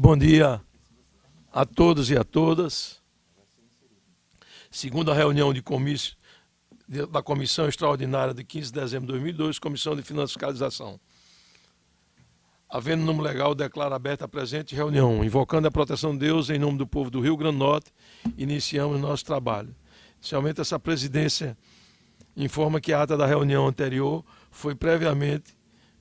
Bom dia a todos e a todas. Segunda reunião da Comissão Extraordinária de 15 de dezembro de 2002, Comissão de Finanças e Fiscalização. Havendo número legal, declaro aberta a presente reunião. Invocando a proteção de Deus, em nome do povo do Rio Grande do Norte, iniciamos nosso trabalho. Inicialmente, essa presidência informa que a ata da reunião anterior foi previamente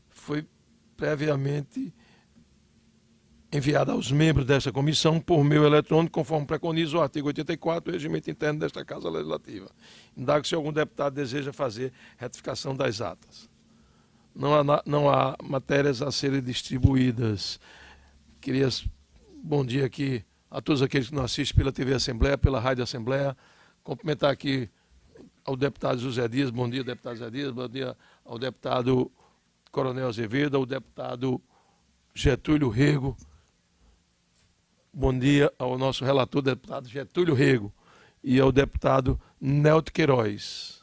enviada aos membros desta comissão por meio eletrônico, conforme preconiza o artigo 84 do regimento interno desta Casa Legislativa. Indago se algum deputado deseja fazer retificação das atas. Não há matérias a serem distribuídas. Queria bom dia aqui a todos aqueles que nos assistem pela TV Assembleia, pela Rádio Assembleia. Cumprimentar aqui ao deputado José Dias, bom dia, deputado José Dias, bom dia ao deputado Coronel Azevedo, ao deputado Getúlio Rego, bom dia ao nosso relator, deputado Getúlio Rego, e ao deputado Nelto Queiroz.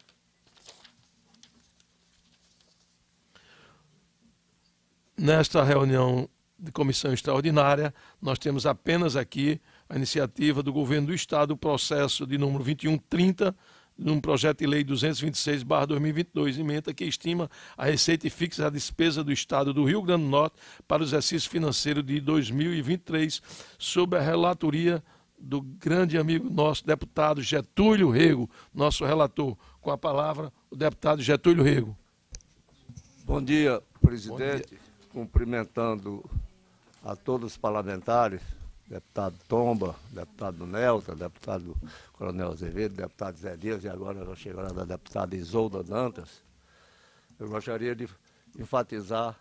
Nesta reunião de comissão extraordinária, nós temos apenas aqui a iniciativa do Governo do Estado, o processo de número 2130, num projeto de lei 226/2022, emenda que estima a receita e fixa a despesa do Estado do Rio Grande do Norte para o exercício financeiro de 2023, sob a relatoria do grande amigo nosso, deputado Getúlio Rego, nosso relator. Com a palavra, o deputado Getúlio Rego. Bom dia, presidente. Bom dia. Cumprimentando a todos os parlamentares, deputado Tomba, deputado Nelta, deputado Coronel Azevedo, deputado Zé Dias e agora a chegada da deputada Isolda Dantas. Eu gostaria de enfatizar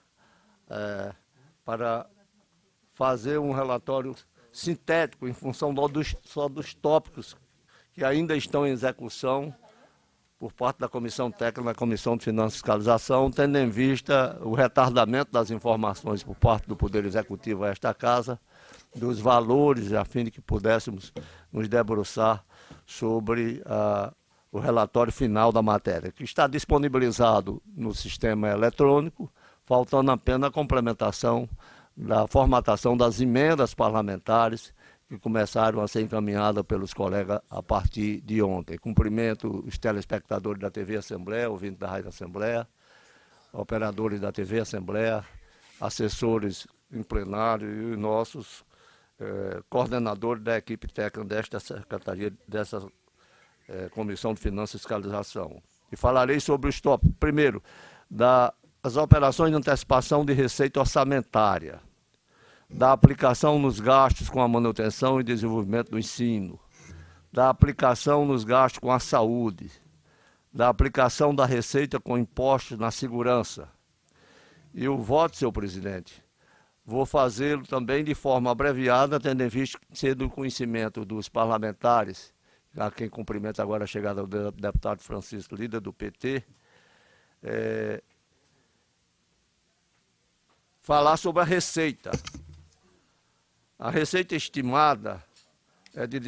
para fazer um relatório sintético em função só dos tópicos que ainda estão em execução por parte da Comissão Técnica da Comissão de Finanças e Fiscalização, tendo em vista o retardamento das informações por parte do Poder Executivo a esta Casa, dos valores, a fim de que pudéssemos nos debruçar sobre o relatório final da matéria, que está disponibilizado no sistema eletrônico, faltando apenas a complementação da formatação das emendas parlamentares que começaram a ser encaminhadas pelos colegas a partir de ontem. Cumprimento os telespectadores da TV Assembleia, ouvintes da Rádio Assembleia, operadores da TV Assembleia, assessores em plenário e os nossos coordenadores da equipe técnica desta secretaria, dessa Comissão de Finanças e Fiscalização. E falarei sobre os tópicos, primeiro, das operações de antecipação de receita orçamentária, da aplicação nos gastos com a manutenção e desenvolvimento do ensino, da aplicação nos gastos com a saúde, da aplicação da receita com impostos na segurança. E o voto, senhor presidente, vou fazê-lo também de forma abreviada, tendo em vista ser do conhecimento dos parlamentares, a quem cumprimento agora a chegada do deputado Francisco, líder do PT, falar sobre a receita. A receita estimada é de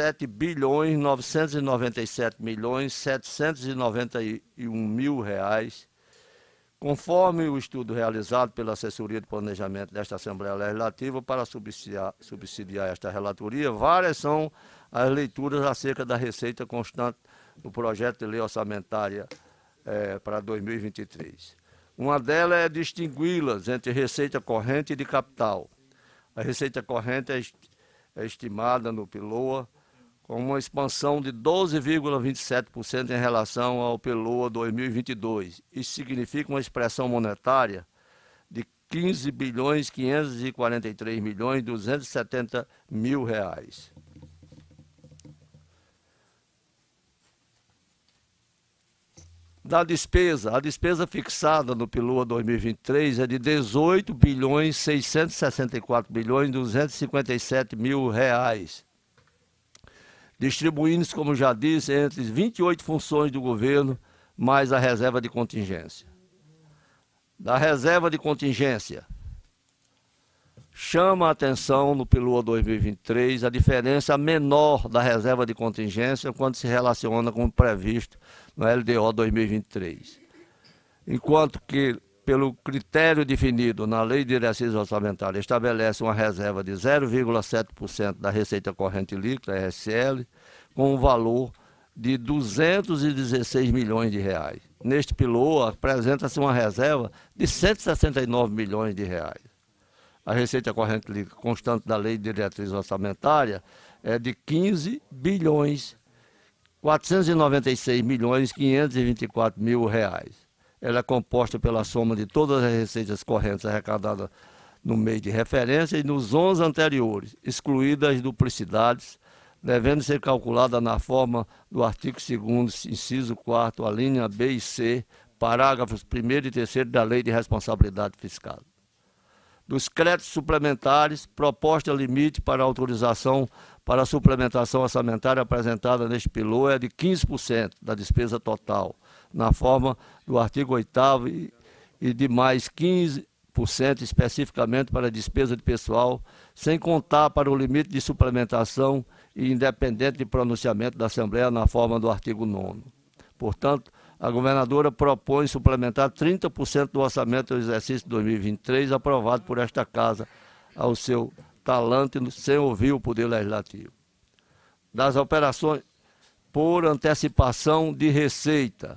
17.997.791.000 reais, conforme o estudo realizado pela Assessoria de Planejamento desta Assembleia Legislativa para subsidiar esta relatoria. Várias são as leituras acerca da receita constante do projeto de lei orçamentária para 2023. Uma delas é distingui-las entre receita corrente e de capital. A receita corrente é estimada no PILOA com uma expansão de 12,27% em relação ao PILOA 2022. Isso significa uma expressão monetária de 15.543.270.000 reais. Da despesa, a despesa fixada no PILOA 2023 é de 18.664.257.000 reais, distribuindo-se, como já disse, entre 28 funções do governo, mais a reserva de contingência. Da reserva de contingência, chama a atenção no PILOA 2023 a diferença menor da reserva de contingência quando se relaciona com o previsto no LDO 2023. Enquanto que pelo critério definido na Lei de Diretrizes Orçamentárias, estabelece uma reserva de 0,7% da receita corrente líquida, RSL, com um valor de 216 milhões de reais. Neste PILOA, apresenta-se uma reserva de 169 milhões de reais. A receita corrente líquida constante da Lei de Diretrizes Orçamentárias é de 15 bilhões 496 milhões 524 mil reais. Ela é composta pela soma de todas as receitas correntes arrecadadas no mês de referência e nos 11 anteriores, excluídas as duplicidades, devendo ser calculada na forma do artigo 2º, inciso 4º, a linha B e C, parágrafos 1º e 3º da Lei de Responsabilidade Fiscal. Dos créditos suplementares, proposta limite para autorização para a suplementação orçamentária apresentada neste PILOA é de 15% da despesa total, na forma do artigo 8º e de mais 15% especificamente para a despesa de pessoal, sem contar para o limite de suplementação e independente de pronunciamento da Assembleia na forma do artigo 9º. Portanto, a governadora propõe suplementar 30% do orçamento do exercício 2023 aprovado por esta Casa ao seu talante, sem ouvir o Poder Legislativo. Das operações por antecipação de receita,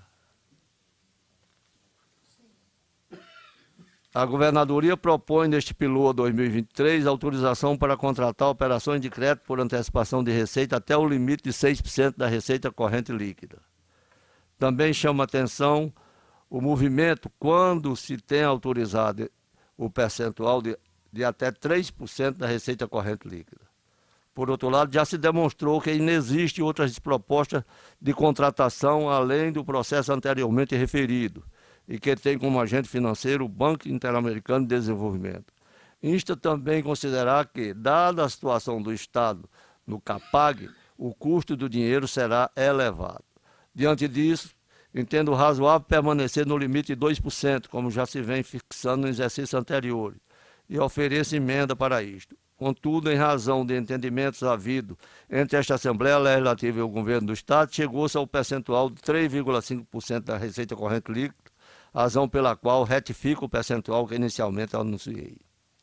a governadoria propõe neste PILOA 2023 autorização para contratar operações de crédito por antecipação de receita até o limite de 6% da receita corrente líquida. Também chama atenção o movimento quando se tem autorizado o percentual de até 3% da receita corrente líquida. Por outro lado, já se demonstrou que ainda existe outras propostas de contratação além do processo anteriormente referido e que tem como agente financeiro o Banco Interamericano de Desenvolvimento. Insta também considerar que, dada a situação do Estado no CAPAG, o custo do dinheiro será elevado. Diante disso, entendo razoável permanecer no limite de 2%, como já se vem fixando no exercício anterior, e ofereço emenda para isto. Contudo, em razão de entendimentos havidos entre esta Assembleia Legislativa e o Governo do Estado, chegou-se ao percentual de 3,5% da receita corrente líquida, razão pela qual retifico o percentual que inicialmente anunciei.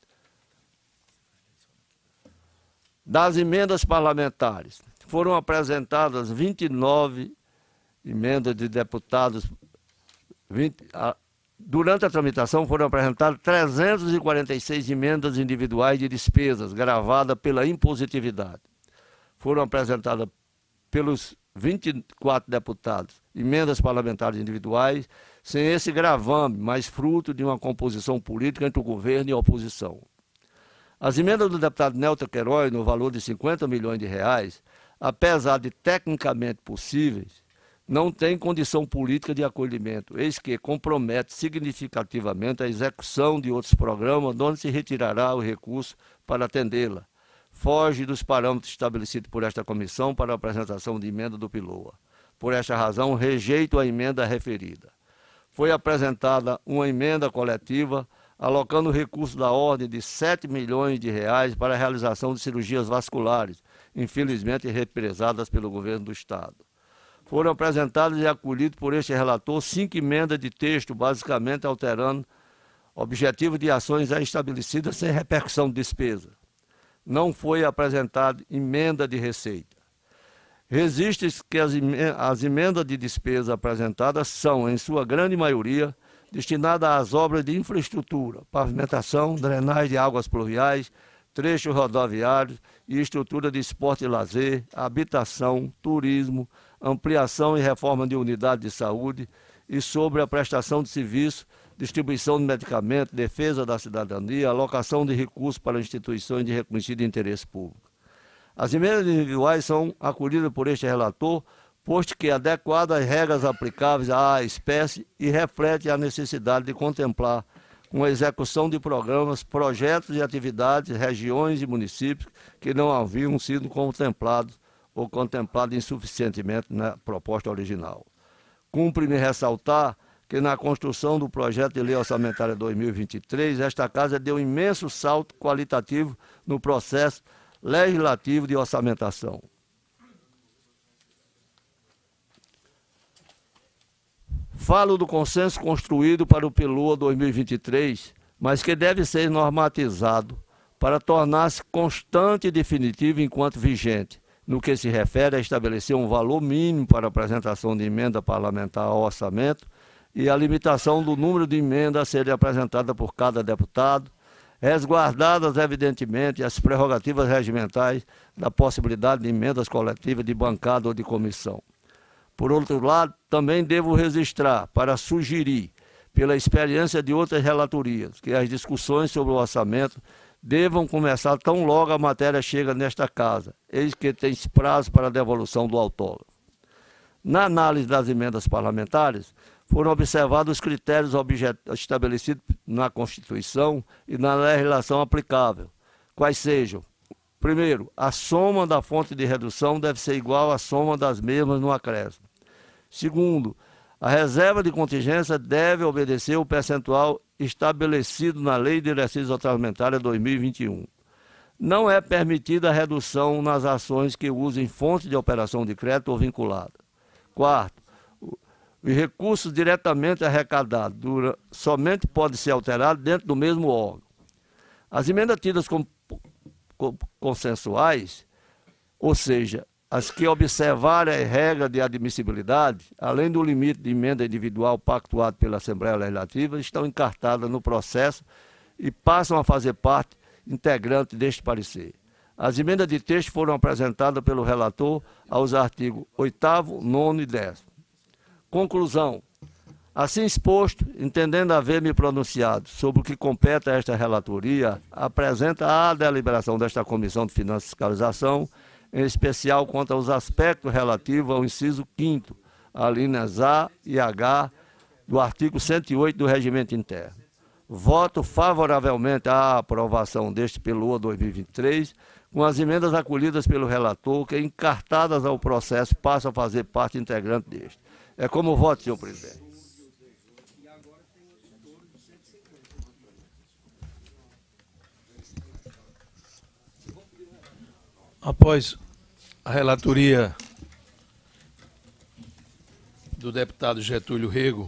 Das emendas parlamentares, foram apresentadas 29 emendas de deputados. Durante a tramitação foram apresentadas 346 emendas individuais de despesas gravadas pela impositividade. Foram apresentadas pelos 24 deputados emendas parlamentares individuais, sem esse gravame, mas fruto de uma composição política entre o governo e a oposição. As emendas do deputado Nelton Queiroz, no valor de 50 milhões de reais, apesar de tecnicamente possíveis, não têm condição política de acolhimento, eis que compromete significativamente a execução de outros programas, de onde se retirará o recurso para atendê-la. Foge dos parâmetros estabelecidos por esta comissão para a apresentação de emenda do PILOA. Por esta razão, rejeito a emenda referida. Foi apresentada uma emenda coletiva alocando recursos da ordem de 7 milhões de reais para a realização de cirurgias vasculares, infelizmente represadas pelo governo do Estado. Foram apresentadas e acolhidas por este relator 5 emendas de texto, basicamente alterando objetivos de ações já estabelecidas sem repercussão de despesa. Não foi apresentada emenda de receita. Resiste que as emendas de despesa apresentadas são, em sua grande maioria, destinadas às obras de infraestrutura, pavimentação, drenagem de águas pluviais, trechos rodoviários e estrutura de esporte e lazer, habitação, turismo, ampliação e reforma de unidade de saúde e sobre a prestação de serviço, distribuição de medicamentos, defesa da cidadania, alocação de recursos para instituições de reconhecido interesse público. As emendas individuais são acolhidas por este relator, posto que adequadas às regras aplicáveis à espécie e reflete a necessidade de contemplar com a execução de programas, projetos e atividades, regiões e municípios que não haviam sido contemplados ou contemplados insuficientemente na proposta original. Cumpre-me ressaltar que na construção do projeto de lei orçamentária 2023, esta Casa deu um imenso salto qualitativo no processo legislativo de orçamentação. Falo do consenso construído para o PLOA 2023, mas que deve ser normatizado para tornar-se constante e definitivo enquanto vigente, no que se refere a estabelecer um valor mínimo para a apresentação de emenda parlamentar ao orçamento e a limitação do número de emendas a serem apresentadas por cada deputado, resguardadas, evidentemente, as prerrogativas regimentais da possibilidade de emendas coletivas de bancada ou de comissão. Por outro lado, também devo registrar para sugerir, pela experiência de outras relatorias, que as discussões sobre o orçamento devam começar tão logo a matéria chega nesta casa, eis que tem-se prazo para a devolução do autógrafo. Na análise das emendas parlamentares, foram observados os critérios estabelecidos na Constituição e na legislação aplicável, quais sejam: primeiro, a soma da fonte de redução deve ser igual à soma das mesmas no acréscimo. Segundo, a reserva de contingência deve obedecer o percentual estabelecido na Lei de Diretrizes Orçamentárias 2021. Não é permitida a redução nas ações que usem fonte de operação de crédito ou vinculada. Quarto, os recursos diretamente arrecadados somente podem ser alterados dentro do mesmo órgão. As emendas tidas como consensuais, ou seja, as que observarem a regra de admissibilidade, além do limite de emenda individual pactuado pela Assembleia Legislativa, estão encartadas no processo e passam a fazer parte integrante deste parecer. As emendas de texto foram apresentadas pelo relator aos artigos 8º, 9º e 10º. Conclusão. Assim exposto, entendendo haver me pronunciado sobre o que compete a esta relatoria, apresenta a deliberação desta Comissão de Finanças e Fiscalização, em especial quanto aos aspectos relativos ao inciso 5º, alíneas A e H, do artigo 108 do Regimento Interno. Voto favoravelmente à aprovação deste PLOA 2023, com as emendas acolhidas pelo relator, que, encartadas ao processo, passam a fazer parte integrante deste. É como voto, senhor presidente. Após a relatoria do deputado Getúlio Rego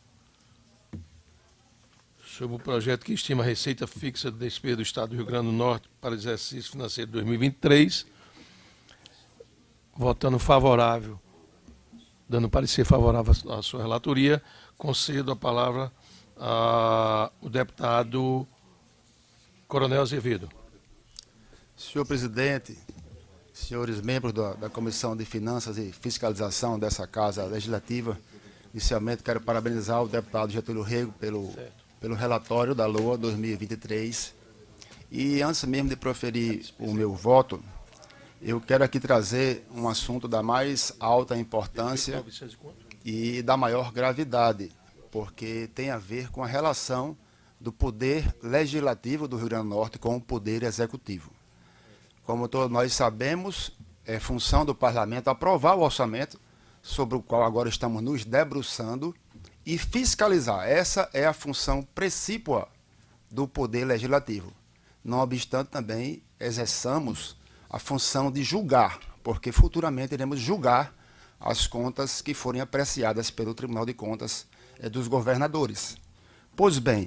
sobre o projeto que estima a receita fixa de despesa do Estado do Rio Grande do Norte para o exercício financeiro de 2023, votando favorável, dando parecer favorável à sua relatoria, concedo a palavra ao deputado Coronel Azevedo. Senhor presidente, senhores membros da Comissão de Finanças e Fiscalização dessa Casa Legislativa, inicialmente quero parabenizar o deputado Getúlio Rego pelo relatório da LOA 2023. E antes mesmo de proferir o meu voto, eu quero aqui trazer um assunto da mais alta importância e da maior gravidade, porque tem a ver com a relação do poder legislativo do Rio Grande do Norte com o poder executivo. Como todos nós sabemos, é função do parlamento aprovar o orçamento, sobre o qual agora estamos nos debruçando, e fiscalizar. Essa é a função precípua do poder legislativo. Não obstante, também exerçamos a função de julgar, porque futuramente iremos julgar as contas que forem apreciadas pelo Tribunal de Contas dos governadores. Pois bem,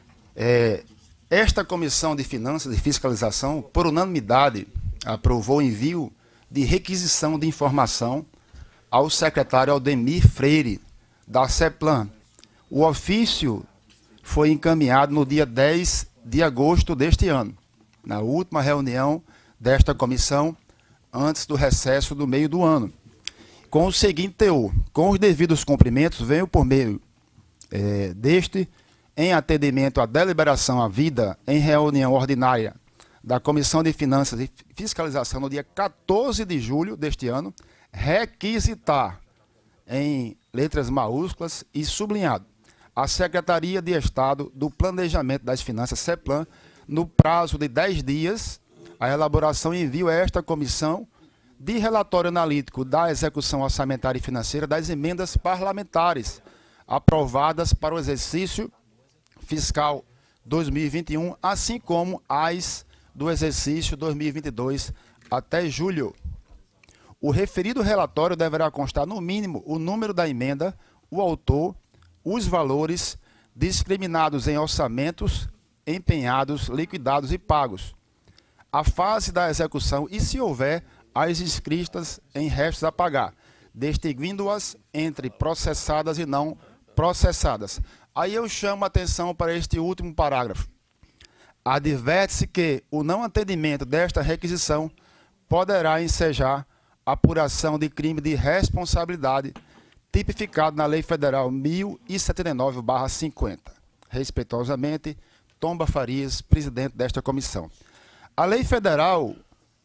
esta Comissão de Finanças e Fiscalização, por unanimidade, aprovou o envio de requisição de informação ao secretário Aldemir Freire, da CEPLAN. O ofício foi encaminhado no dia 10 de agosto deste ano, na última reunião desta comissão, antes do recesso do meio do ano, com o seguinte teor: com os devidos cumprimentos, venho por meio deste, em atendimento à deliberação havida em reunião ordinária da Comissão de Finanças e Fiscalização no dia 14 de julho deste ano, requisitar, em letras maiúsculas e sublinhado, a Secretaria de Estado do Planejamento das Finanças, CEPLAN, no prazo de 10 dias, a elaboração e envio a esta comissão de relatório analítico da execução orçamentária e financeira das emendas parlamentares aprovadas para o exercício fiscal 2021, assim como as do exercício 2022 até julho. O referido relatório deverá constar, no mínimo, o número da emenda, o autor, os valores discriminados em orçamentos, empenhados, liquidados e pagos, a fase da execução e, se houver, as inscritas em restos a pagar, distinguindo-as entre processadas e não processadas. Aí eu chamo a atenção para este último parágrafo. Adverte-se que o não atendimento desta requisição poderá ensejar apuração de crime de responsabilidade tipificado na Lei Federal 1079/50. Respeitosamente, Tomba Farias, presidente desta comissão. A Lei Federal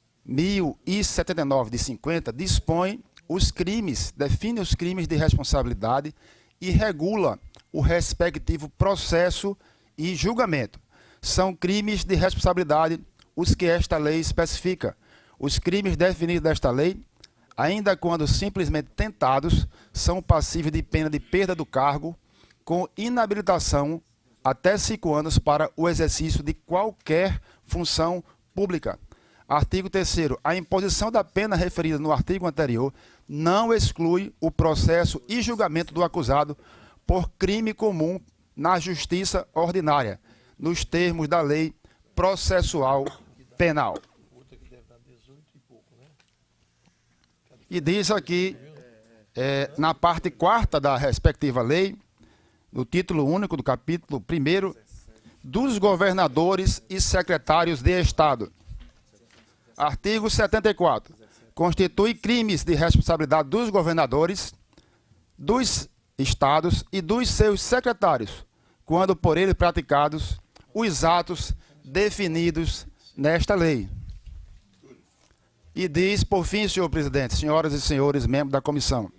1079/50 dispõe os crimes, define os crimes de responsabilidade e regula o respectivo processo e julgamento. São crimes de responsabilidade os que esta lei especifica. Os crimes definidos desta lei, ainda quando simplesmente tentados, são passíveis de pena de perda do cargo, com inabilitação até 5 anos para o exercício de qualquer função pública. Artigo 3º. A imposição da pena referida no artigo anterior não exclui o processo e julgamento do acusado por crime comum na justiça ordinária, nos termos da lei processual penal. E diz aqui, na parte 4ª da respectiva lei, no título único do capítulo 1º, dos governadores e secretários de Estado. Artigo 74. Constitui crimes de responsabilidade dos governadores, dos estados e dos seus secretários, quando por ele praticados os atos definidos nesta lei. E diz, por fim, senhor presidente, senhoras e senhores membros da comissão,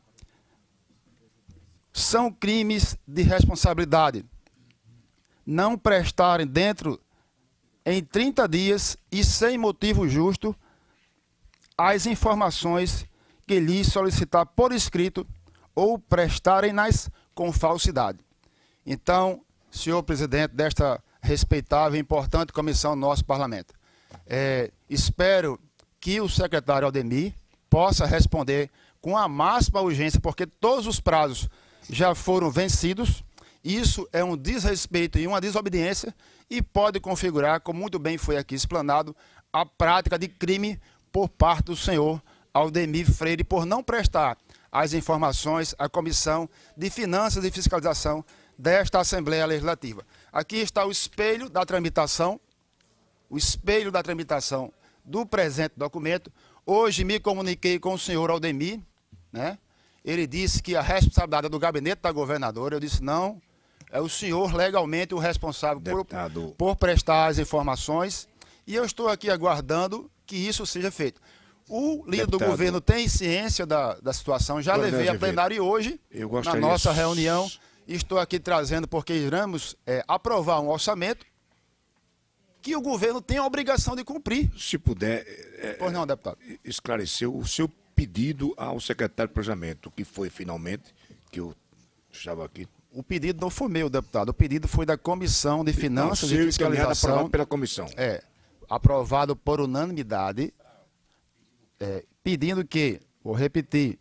são crimes de responsabilidade não prestarem em 30 dias e sem motivo justo as informações que lhes solicitar por escrito ou prestarem-nas com falsidade. Então, senhor presidente desta respeitável e importante comissão do nosso parlamento, espero que o secretário Aldemir possa responder com a máxima urgência, porque todos os prazos já foram vencidos. Isso é um desrespeito e uma desobediência e pode configurar, como muito bem foi aqui explanado, a prática de crime por parte do senhor Aldemir Freire por não prestar as informações à Comissão de Finanças e Fiscalização desta Assembleia Legislativa. Aqui está o espelho da tramitação do presente documento. Hoje me comuniquei com o senhor Aldemir, né? Ele disse que a responsabilidade é do gabinete da governadora. Eu disse, não, é o senhor legalmente o responsável por prestar as informações. E eu estou aqui aguardando que isso seja feito. O líder do governo tem ciência da situação, já levei a plenário hoje, na nossa reunião. Estou aqui trazendo porque iremos aprovar um orçamento que o governo tem a obrigação de cumprir. Se puder, pois não, deputado, esclarecer o seu pedido ao secretário de Planejamento, que foi finalmente, que eu estava aqui. O pedido não foi meu, deputado, o pedido foi da Comissão de Finanças e Fiscalização. Aprovado pela comissão. Aprovado por unanimidade, pedindo que, vou repetir,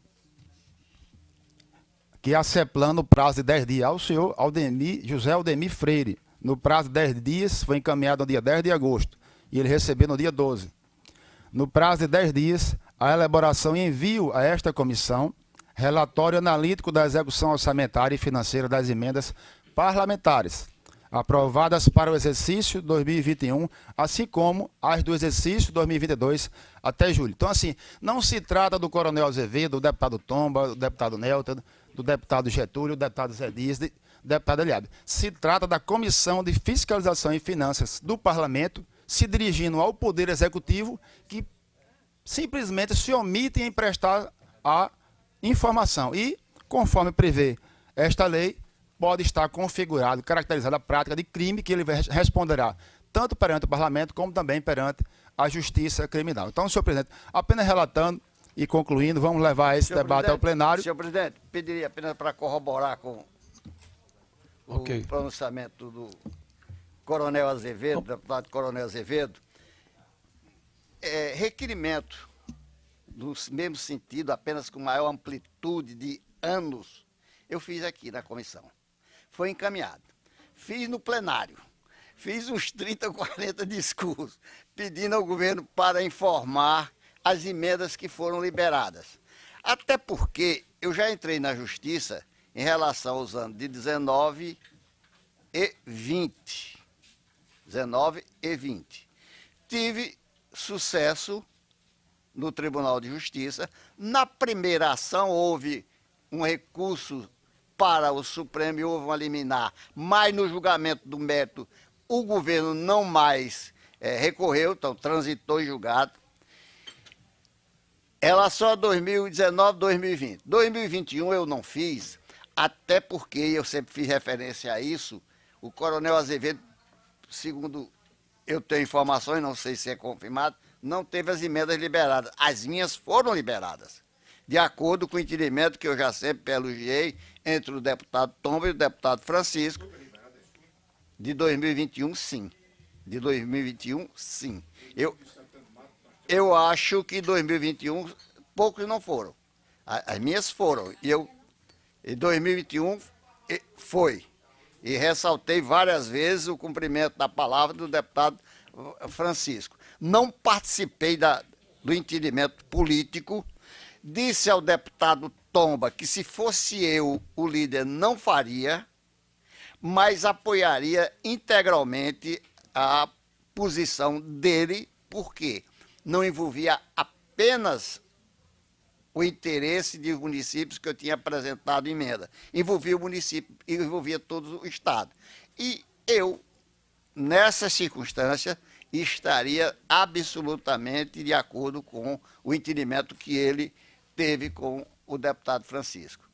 que a CEPLAN, no prazo de 10 dias, ao senhor José Aldemir Freire, no prazo de 10 dias, foi encaminhado no dia 10 de agosto, e ele recebeu no dia 12. No prazo de 10 dias, a elaboração e envio a esta comissão relatório analítico da execução orçamentária e financeira das emendas parlamentares, aprovadas para o exercício 2021, assim como as do exercício 2022 até julho. Então, assim, não se trata do Coronel Azevedo, do deputado Tomba, do deputado Nelton, do deputado Getúlio, do deputado Zé Dias, do deputado Eliabe. Se trata da Comissão de Fiscalização e Finanças do Parlamento, se dirigindo ao Poder Executivo, que simplesmente se omite em prestar a informação. E, conforme prevê esta lei, pode estar configurado, caracterizada a prática de crime que ele responderá tanto perante o Parlamento como também perante a Justiça Criminal. Então, senhor presidente, apenas relatando e concluindo, vamos levar esse debate ao plenário. Senhor presidente, pediria apenas para corroborar com o pronunciamento do Coronel Azevedo, deputado Coronel Azevedo, requerimento no mesmo sentido, apenas com maior amplitude de anos, Eu fiz aqui na comissão. Foi encaminhado. Fiz no plenário. Fiz uns 30 ou 40 discursos pedindo ao governo para informar as emendas que foram liberadas. Até porque eu já entrei na justiça em relação aos anos de 19 e 20. 19 e 20. Tive sucesso no Tribunal de Justiça. Na primeira ação houve um recurso para o Supremo e houve uma liminar, mas no julgamento do mérito o governo não mais recorreu, então transitou em julgado. Ela só 2019, 2020. 2021 eu não fiz, até porque eu sempre fiz referência a isso. O Coronel Azevedo, segundo eu tenho informações, não sei se é confirmado, não teve as emendas liberadas. As minhas foram liberadas, de acordo com o entendimento que eu já sempre elogiei entre o deputado Tomba e o deputado Francisco. De 2021, sim. De 2021, sim. Eu acho que 2021, poucos não foram. As minhas foram. Em 2021, foi. E ressaltei várias vezes o cumprimento da palavra do deputado Francisco. Não participei do entendimento político. Disse ao deputado Tomba que se fosse eu, o líder não faria, mas apoiaria integralmente a posição dele, porque não envolvia apenas o interesse de municípios que eu tinha apresentado emenda. Envolvia o município, envolvia todo o Estado. E eu, nessa circunstância, estaria absolutamente de acordo com o entendimento que ele teve com o deputado Francisco.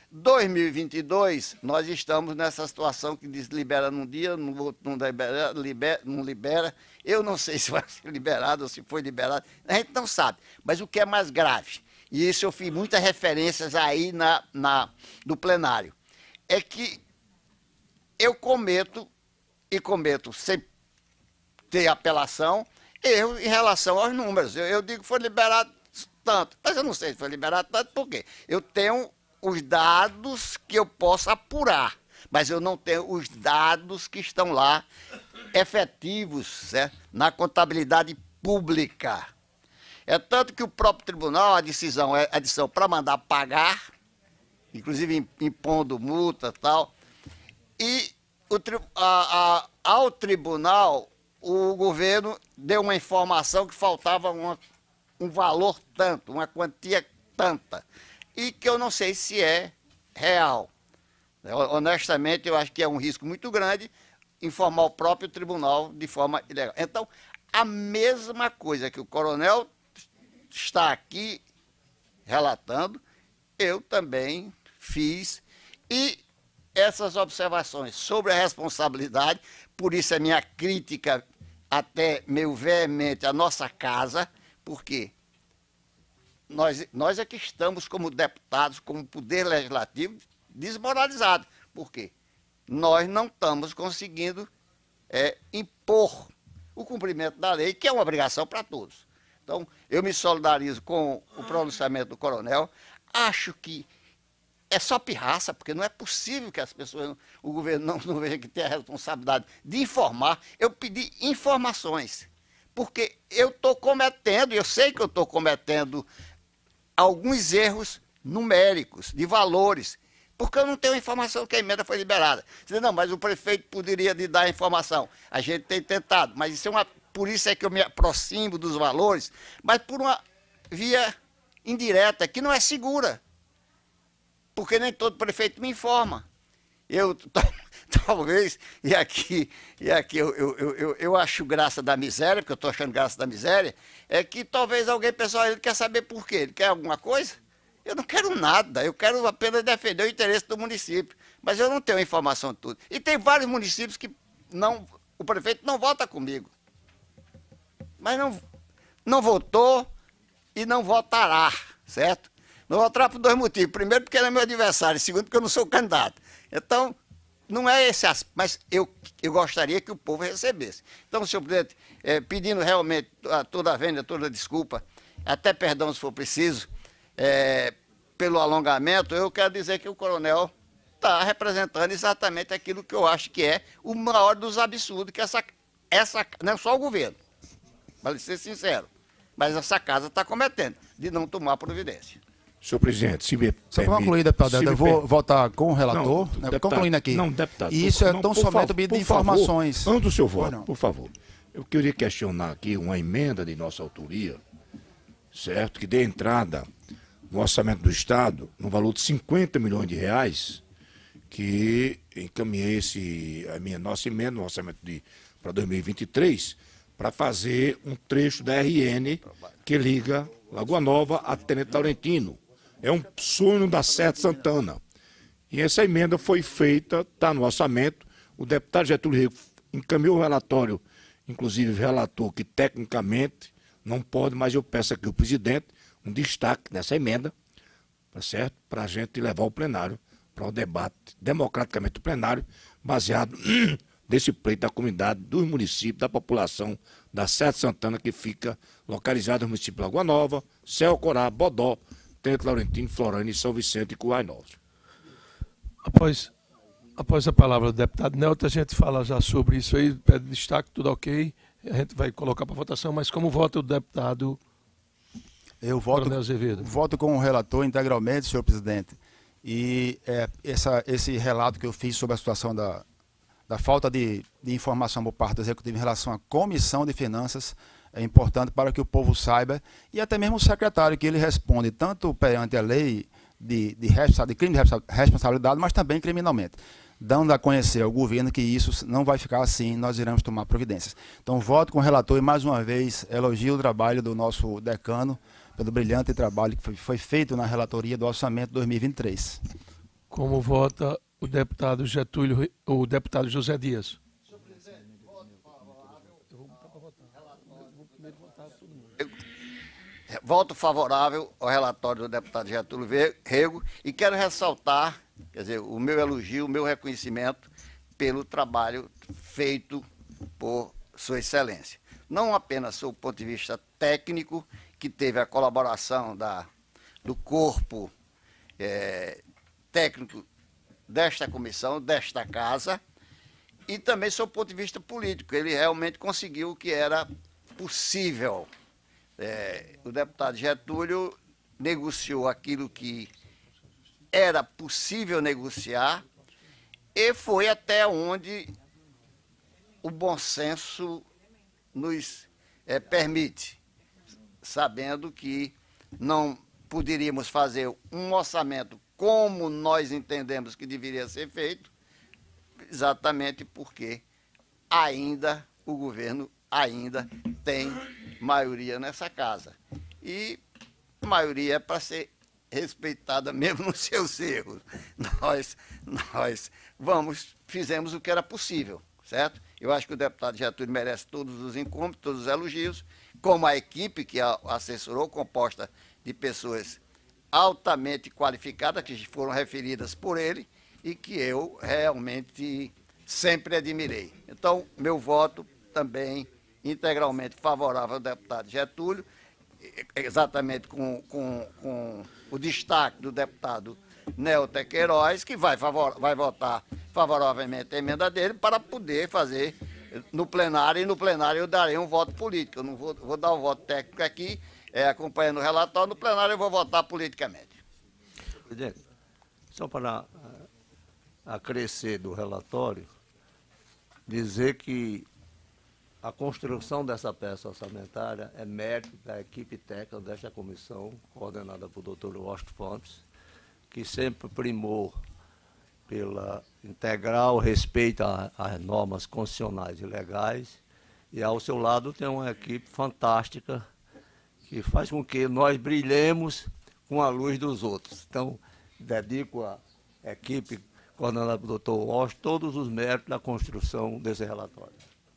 2022, nós estamos nessa situação que diz libera num dia, no outro não libera. Eu não sei se vai ser liberado ou se foi liberado, a gente não sabe. Mas o que é mais grave, e isso eu fiz muitas referências aí no plenário, é que eu cometo sem ter apelação, erro em relação aos números. Eu digo que foi liberado tanto, mas eu não sei se foi liberado tanto, por quê? Eu tenho os dados que eu posso apurar, mas eu não tenho os dados que estão lá efetivos, certo? Na contabilidade pública. É tanto que o próprio tribunal, a decisão é para mandar pagar, inclusive impondo multa e tal, e ao tribunal o governo deu uma informação que faltava um valor tanto, uma quantia tanta, e que eu não sei se é real. Honestamente, eu acho que é um risco muito grande informar o próprio tribunal de forma ilegal. Então, a mesma coisa que o coronel está aqui relatando, eu também fiz, e essas observações sobre a responsabilidade, por isso a minha crítica até meio veemente à nossa casa, porque nós é que estamos como deputados, como poder legislativo, desmoralizados. Por quê? Nós não estamos conseguindo impor o cumprimento da lei, que é uma obrigação para todos. Então, eu me solidarizo com o pronunciamento do coronel. Acho que é só pirraça, porque não é possível que as pessoas, o governo não veja que tem a responsabilidade de informar. Eu pedi informações, porque eu estou cometendo, eu sei que eu estou cometendo alguns erros numéricos, de valores, porque eu não tenho informação que a emenda foi liberada. Você diz, não, mas o prefeito poderia lhe dar a informação. A gente tem tentado, mas isso por isso é que eu me aproximo dos valores, mas por uma via indireta, que não é segura, porque nem todo prefeito me informa. Eu, talvez, e aqui eu acho graça da miséria, porque eu estou achando graça da miséria, é que talvez alguém, pessoal, ele quer saber por quê, ele quer alguma coisa? Eu não quero nada, eu quero apenas defender o interesse do município, mas eu não tenho informação de tudo. E tem vários municípios que o prefeito não vota comigo, mas não votou e não votará, certo? Não votará por dois motivos. Primeiro, porque ele é meu adversário. Segundo, porque eu não sou candidato. Então, não é esse aspecto. Mas eu gostaria que o povo recebesse. Então, senhor presidente, pedindo realmente toda a vênia, toda a desculpa, até perdão se for preciso, pelo alongamento, eu quero dizer que o coronel está representando exatamente aquilo que eu acho que é o maior dos absurdos que essa não é só o governo, para ser sincero, mas essa casa está cometendo, de não tomar providência. Senhor presidente, se me Só para permite, concluir, deputado, se eu me vou votar com o relator, Não, né, deputado, concluindo aqui. não, deputado, E isso é tão por somente favor, um pedido de por favor, informações. antes do seu Pois voto, não. por favor, eu queria questionar aqui uma emenda de nossa autoria, certo? Que dê entrada no orçamento do Estado, no valor de 50 milhões de reais, que encaminhei nossa emenda no orçamento para 2023, para fazer um trecho da RN que liga Lagoa Nova a Tenente Laurentino. É um sonho da Serra Santana. E essa emenda foi feita, está no orçamento. O deputado Getúlio Rego encaminhou o relatório, inclusive relatou que tecnicamente não pode, mas eu peço aqui ao presidente um destaque nessa emenda, tá certo? Para a gente levar ao plenário, para o debate democraticamente do plenário, baseado nesse pleito da comunidade, dos municípios, da população da Serra Santana, que fica localizada no município de Lagoa Nova, Céu Corá, Bodó, Tenente Laurentino, Florânia, São Vicente e Currais Novos. Após a palavra do deputado Nelton, a gente fala já sobre isso aí, pede destaque, tudo ok. A gente vai colocar para votação, mas como vota o deputado Eu Coronel Azevedo? voto com o relator integralmente, senhor presidente. E esse relato que eu fiz sobre a situação da falta de informação por parte do Executivo em relação à Comissão de Finanças é importante para que o povo saiba, e até mesmo o secretário, que ele responde tanto perante a lei de crime de responsabilidade, mas também criminalmente, dando a conhecer ao governo que isso não vai ficar assim, nós iremos tomar providências. Então, voto com o relator e, mais uma vez, elogio o trabalho do nosso decano, pelo brilhante trabalho que foi feito na relatoria do orçamento 2023. Como vota o deputado o deputado José Dias? Senhor presidente, voto favorável. Eu vou botar para votar. Vou primeiro votar todo mundo. Voto favorável ao relatório do deputado Getúlio Rego e quero ressaltar, quer dizer, o meu elogio, o meu reconhecimento pelo trabalho feito por Sua Excelência. Não apenas do ponto de vista técnico, que teve a colaboração do corpo técnico desta comissão, desta casa, e também sob o ponto de vista político. Ele realmente conseguiu o que era possível. O deputado Getúlio negociou aquilo que era possível negociar e foi até onde o bom senso nos permite, sabendo que não poderíamos fazer um orçamento como nós entendemos que deveria ser feito, exatamente porque o governo ainda tem maioria nessa casa. E maioria é para ser respeitada mesmo nos seus erros. Nós fizemos o que era possível, certo? Eu acho que o deputado Getúlio merece todos os encontros, todos os elogios, como a equipe que a assessorou, composta de pessoas altamente qualificadas, que foram referidas por ele e que eu realmente sempre admirei. Então, meu voto também integralmente favorável ao deputado Getúlio, exatamente com o destaque do deputado Nelton Queiroz, que vai votar favoravelmente a emenda dele para poder fazer no plenário, e no plenário eu darei um voto político. Eu não vou dar um voto técnico aqui, acompanhando o relatório, no plenário eu vou votar politicamente. Presidente, só para acrescer do relatório, dizer que a construção dessa peça orçamentária é mérito da equipe técnica desta comissão, coordenada por Dr. Washington Fontes, que sempre primou pela integral respeito às normas constitucionais e legais, e ao seu lado tem uma equipe fantástica que faz com que nós brilhemos com a luz dos outros. Então, dedico à equipe coordenada pelo Dr. Washington todos os méritos da construção desse relatório.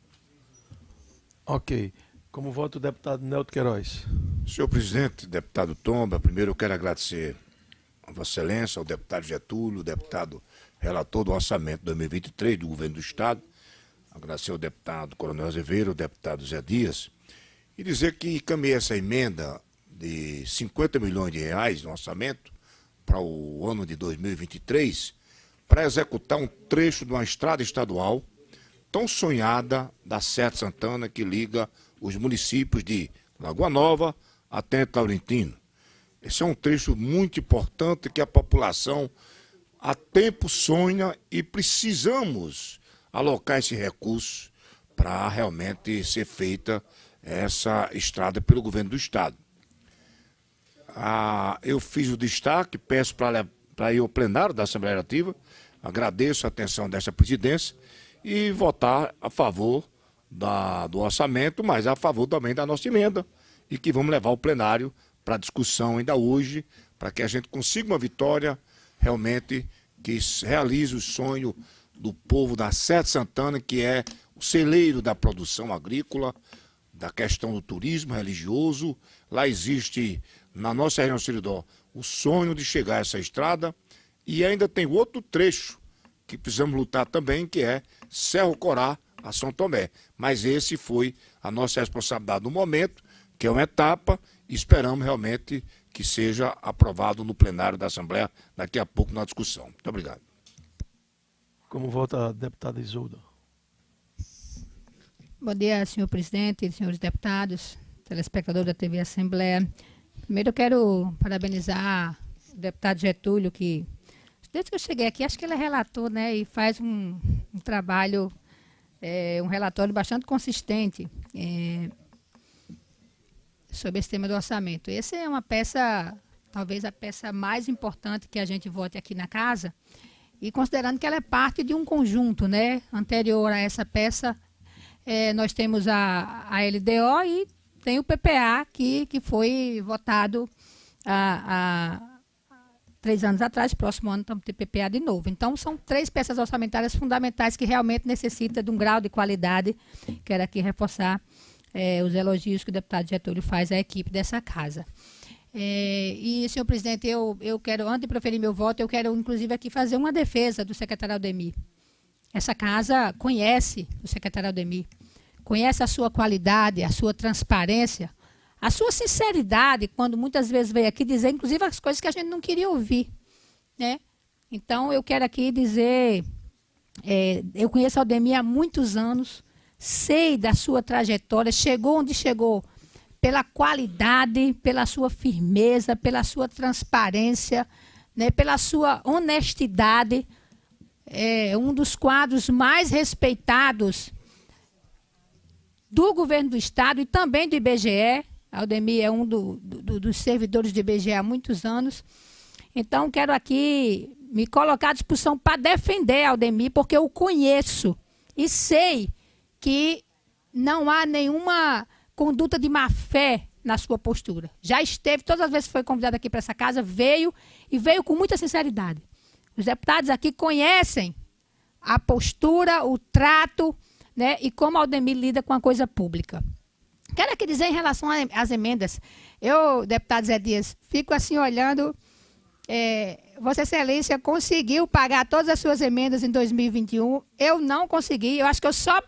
Ok. Como vota o deputado Nelton Queiroz? Senhor presidente, deputado Tomba, primeiro eu quero agradecer a Vossa Excelência, ao deputado Getúlio, o deputado relator do orçamento 2023 do governo do Estado, agradecer ao deputado Coronel Azevedo, ao deputado Zé Dias, e dizer que encaminhei essa emenda de 50 milhões de reais no orçamento para o ano de 2023, para executar um trecho de uma estrada estadual tão sonhada da Serra de Santana, que liga os municípios de Lagoa Nova a Tenente Laurentino. Esse é um trecho muito importante que a população há tempo sonha e precisamos alocar esse recurso para realmente ser feita essa estrada pelo governo do estado. Eu fiz o destaque, peço para ir ao plenário da Assembleia Legislativa, agradeço a atenção dessa presidência e votar a favor do orçamento, mas a favor também da nossa emenda, e que vamos levar ao plenário para discussão ainda hoje, para que a gente consiga uma vitória realmente que realize o sonho do povo da Serra de Santana, que é o celeiro da produção agrícola, da questão do turismo religioso. Lá existe, na nossa região Seridó, o sonho de chegar a essa estrada, e ainda tem outro trecho que precisamos lutar também, que é Cerro Corá a São Tomé. Mas esse foi a nossa responsabilidade no momento, que é uma etapa, e esperamos realmente que seja aprovado no plenário da Assembleia daqui a pouco na discussão. Muito obrigado. Como vota a deputada Isolda? Bom dia, senhor presidente, senhores deputados, telespectadores da TV Assembleia. Primeiro eu quero parabenizar o deputado Getúlio, que desde que eu cheguei aqui, acho que ele é relator, né, e faz um trabalho, um relatório bastante consistente sobre esse tema do orçamento. Essa é uma peça, talvez a peça mais importante que a gente vote aqui na casa, e considerando que ela é parte de um conjunto, né, anterior a essa peça, nós temos a LDO e tem o PPA, que foi votado há 3 anos atrás. Próximo ano estamos ter PPA de novo. Então, são 3 peças orçamentárias fundamentais que realmente necessitam de um grau de qualidade. Quero aqui reforçar os elogios que o deputado Getúlio faz à equipe dessa casa. E, senhor presidente, eu quero, antes de proferir meu voto, eu quero, inclusive, aqui fazer uma defesa do secretário Aldemir. Essa casa conhece o secretário Aldemir, conhece a sua qualidade, a sua transparência, a sua sinceridade, quando muitas vezes veio aqui dizer, inclusive, as coisas que a gente não queria ouvir, né? Então, eu quero aqui dizer, eu conheço a Aldemir há muitos anos, sei da sua trajetória, chegou onde chegou, pela qualidade, pela sua firmeza, pela sua transparência, né, pela sua honestidade. É um dos quadros mais respeitados do governo do estado e também do IBGE. Aldemir é um dos servidores do IBGE há muitos anos. Então, quero aqui me colocar à disposição para defender Aldemir, porque eu conheço e sei que não há nenhuma conduta de má fé na sua postura. Já esteve, todas as vezes que foi convidado aqui para essa casa, veio com muita sinceridade. Os deputados aqui conhecem a postura, o trato, né, e como Aldemir lida com a coisa pública. Quero aqui dizer em relação às emendas. Eu, deputado Zé Dias, fico assim olhando. Vossa Excelência conseguiu pagar todas as suas emendas em 2021. Eu não consegui. Eu acho que eu só...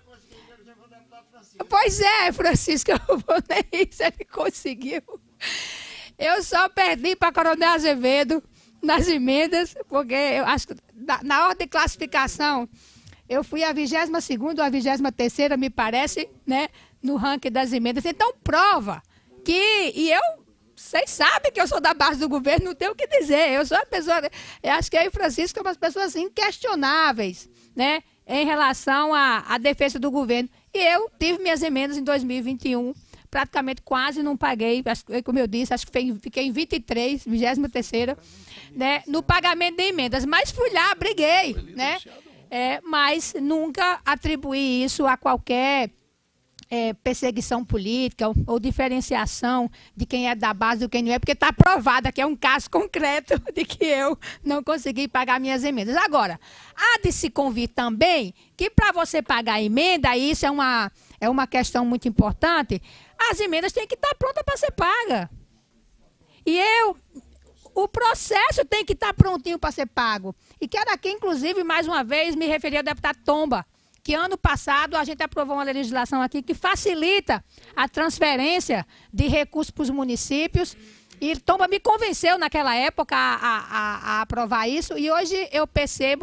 Pois é, Francisco, eu vou nem isso, ele conseguiu. Eu só perdi para Coronel Azevedo nas emendas, porque eu acho que na ordem de classificação eu fui a 22ª ou a 23ª, me parece, né, no ranking das emendas. Então, prova que... E vocês sabem que eu sou da base do governo, não tenho o que dizer. Eu sou uma pessoa... Eu acho que eu e o Francisco somos pessoas inquestionáveis, né, em relação à defesa do governo. E eu tive minhas emendas em 2021, praticamente quase não paguei, como eu disse, acho que fiquei em 23ª, né, no pagamento de emendas. Mas fui lá, briguei, né, mas nunca atribuí isso a qualquer perseguição política ou diferenciação de quem é da base do quem não é, porque está provado que é um caso concreto de que eu não consegui pagar minhas emendas. Agora, há de se convir também que para você pagar a emenda, e isso é uma questão muito importante, as emendas têm que estar prontas para ser paga. E o processo tem que estar prontinho para ser pago. E quero aqui, inclusive, mais uma vez, me referir ao deputado Tomba, que ano passado a gente aprovou uma legislação aqui que facilita a transferência de recursos para os municípios. E Tomba me convenceu naquela época a aprovar isso. E hoje eu percebo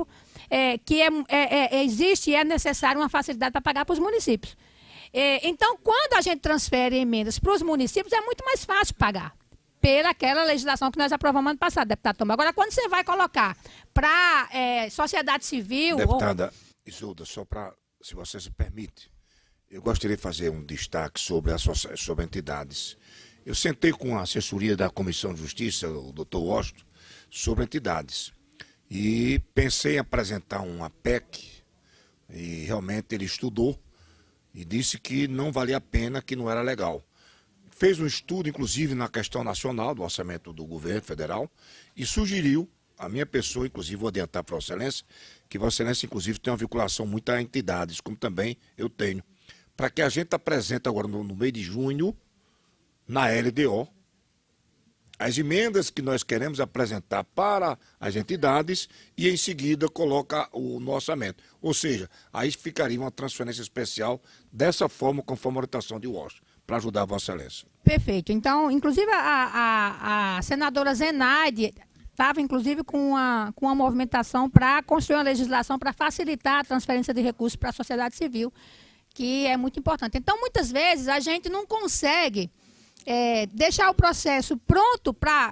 que existe e é necessário uma facilidade para pagar para os municípios. Então, quando a gente transfere emendas para os municípios, é muito mais fácil pagar. Pela aquela legislação que nós aprovamos ano passado, deputado Tom. Agora, quando você vai colocar para sociedade civil... Deputada Isolda, só para, se você se permite, eu gostaria de fazer um destaque sobre entidades. Eu sentei com a assessoria da Comissão de Justiça, o doutor Washington, sobre entidades. E pensei em apresentar uma PEC, e realmente ele estudou e disse que não valia a pena, que não era legal. Fez um estudo, inclusive, na questão nacional do orçamento do governo federal e sugeriu, a minha pessoa, inclusive, vou adiantar para Vossa Excelência, que Vossa Excelência, inclusive, tem uma vinculação muito a entidades, como também eu tenho, para que a gente apresente agora, no mês de junho, na LDO, as emendas que nós queremos apresentar para as entidades e, em seguida, coloca no orçamento. Ou seja, aí ficaria uma transferência especial dessa forma, conforme a orientação de Washington, para ajudar a Vossa Excelência. Perfeito. Então, inclusive, a senadora Zenaide estava, inclusive, com uma movimentação para construir uma legislação para facilitar a transferência de recursos para a sociedade civil, que é muito importante. Então, muitas vezes, a gente não consegue deixar o processo pronto para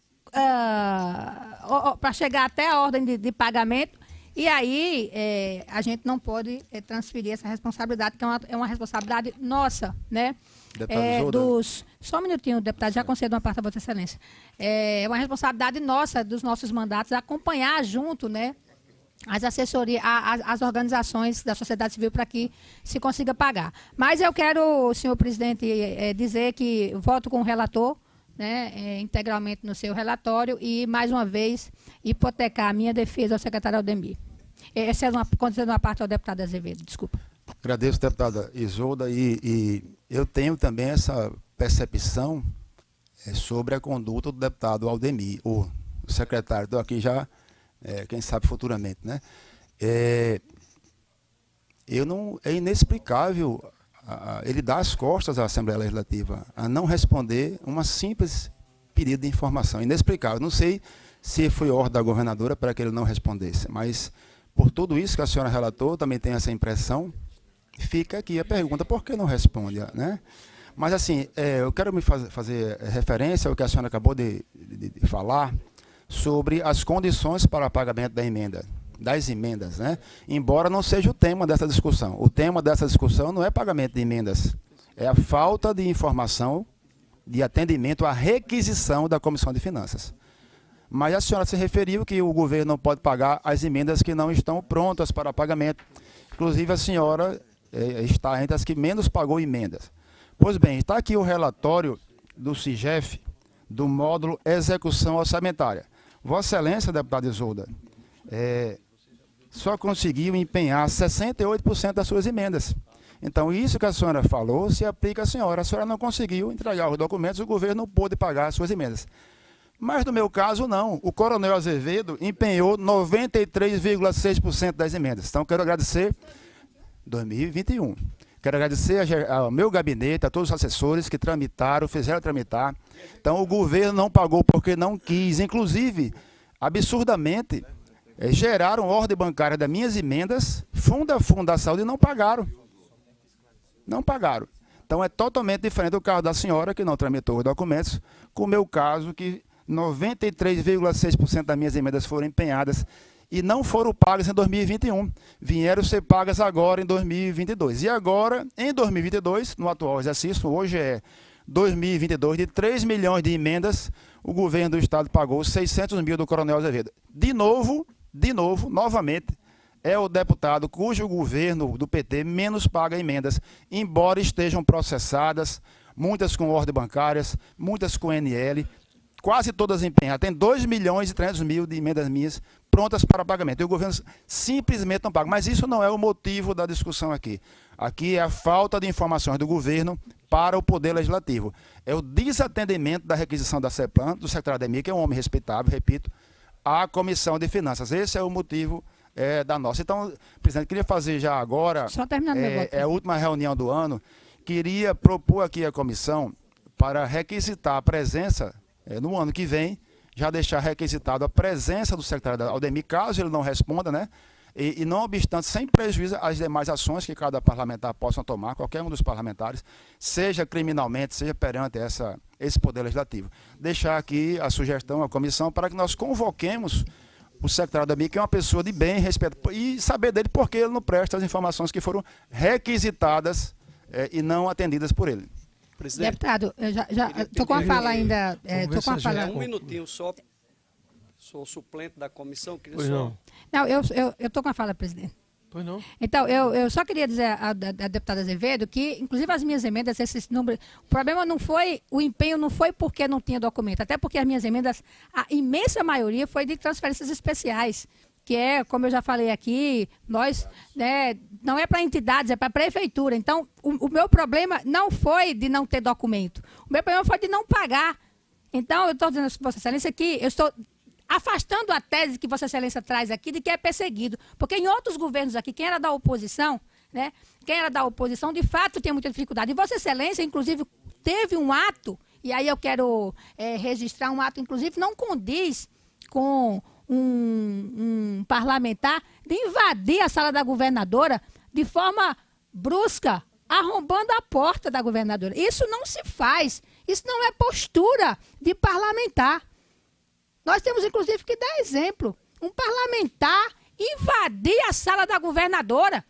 chegar até a ordem de pagamento, e aí a gente não pode transferir essa responsabilidade, que é uma responsabilidade nossa, né? Só um minutinho, deputado, já concedo uma parte a Vossa Excelência. É uma responsabilidade nossa, dos nossos mandatos, acompanhar junto, né, as assessorias, as organizações da sociedade civil para que se consiga pagar. Mas eu quero, senhor presidente, dizer que voto com o relator, né, integralmente no seu relatório e, mais uma vez, hipotecar a minha defesa ao secretário Aldemir. Essa é uma parte ao deputado Azevedo, desculpa. Agradeço, deputada Isolda, e eu tenho também essa percepção sobre a conduta do deputado Aldemir, o secretário, estou aqui já, quem sabe futuramente, né? É inexplicável ele dar as costas à Assembleia Legislativa a não responder uma simples pedido de informação. Inexplicável. Não sei se foi ordem da governadora para que ele não respondesse, mas por tudo isso que a senhora relatou, também tem essa impressão. Fica aqui a pergunta, por que não responde, né? Mas assim, eu quero fazer referência ao que a senhora acabou de falar sobre as condições para pagamento das emendas, né? Embora não seja o tema dessa discussão. O tema dessa discussão não é pagamento de emendas, é a falta de informação, de atendimento à requisição da Comissão de Finanças. Mas a senhora se referiu que o governo não pode pagar as emendas que não estão prontas para pagamento. Inclusive, a senhora está entre as que menos pagou emendas. Pois bem, está aqui o relatório do SIGEF, do módulo Execução Orçamentária. Vossa Excelência, deputada Isolda, só conseguiu empenhar 68% das suas emendas. Então, isso que a senhora falou se aplica à senhora. A senhora não conseguiu entregar os documentos, o governo não pôde pagar as suas emendas. Mas, no meu caso, não. O coronel Azevedo empenhou 93,6% das emendas. Então, quero agradecer 2021. Quero agradecer ao meu gabinete, a todos os assessores que tramitaram, fizeram tramitar. Então, o governo não pagou porque não quis. Inclusive, absurdamente, geraram ordem bancária das minhas emendas, fundo a fundo da saúde, e não pagaram. Não pagaram. Então, é totalmente diferente do caso da senhora, que não tramitou os documentos, com o meu caso, que 93,6% das minhas emendas foram empenhadas e não foram pagas em 2021. Vieram ser pagas agora em 2022. E agora, em 2022, no atual exercício, hoje é 2022, de 3 milhões de emendas, o governo do estado pagou 600 mil do coronel Azevedo. Novamente, é o deputado cujo governo do PT menos paga emendas, embora estejam processadas, muitas com ordem bancárias, muitas com NL, quase todas empenhadas. Tem 2 milhões e 300 mil de emendas minhas prontas para pagamento. E o governo simplesmente não paga. Mas isso não é o motivo da discussão aqui. Aqui é a falta de informações do governo para o Poder Legislativo. É o desatendimento da requisição da CEPLAN, do secretário Ademir, que é um homem respeitável, repito, à Comissão de Finanças. Esse é o motivo da nossa. Então, presidente, queria fazer já agora, só terminando meu voto. A última reunião do ano, queria propor aqui a comissão para requisitar a presença, no ano que vem, já deixar requisitado a presença do secretário Aldemir, caso ele não responda, né? E não obstante, sem prejuízo às demais ações que cada parlamentar possa tomar, qualquer um dos parlamentares, seja criminalmente, seja perante esse Poder Legislativo. Deixar aqui a sugestão à comissão para que nós convoquemos o secretário da BIM, que é uma pessoa de bem, respeito, e saber dele por que ele não presta as informações que foram requisitadas e não atendidas por ele. Presidente. Deputado, eu já estou com a fala ainda. Estou com a fala. Um minutinho só. Sou suplente da comissão. Queria Pois não. Não, eu estou com a fala, presidente. Pois não. Então, eu só queria dizer à deputada Azevedo que, inclusive, as minhas emendas, esses números, o problema não foi, o empenho não foi porque não tinha documento, até porque as minhas emendas, a imensa maioria foi de transferências especiais, que é, como eu já falei aqui, nós, né, não é para entidades, é para a prefeitura. Então, o meu problema não foi de não ter documento, o meu problema foi de não pagar. Então, eu estou dizendo a Vossa Excelência que eu estou afastando a tese que Vossa Excelência traz aqui de que é perseguido. Porque em outros governos aqui, quem era da oposição, né, de fato tinha muita dificuldade. E Vossa Excelência, inclusive, teve um ato, e aí eu quero registrar um ato, inclusive, não condiz com um parlamentar de invadir a sala da governadora de forma brusca, arrombando a porta da governadora. Isso não se faz. Isso não é postura de parlamentar. Nós temos, inclusive, que dar exemplo. Um parlamentar invadir a sala da governadora.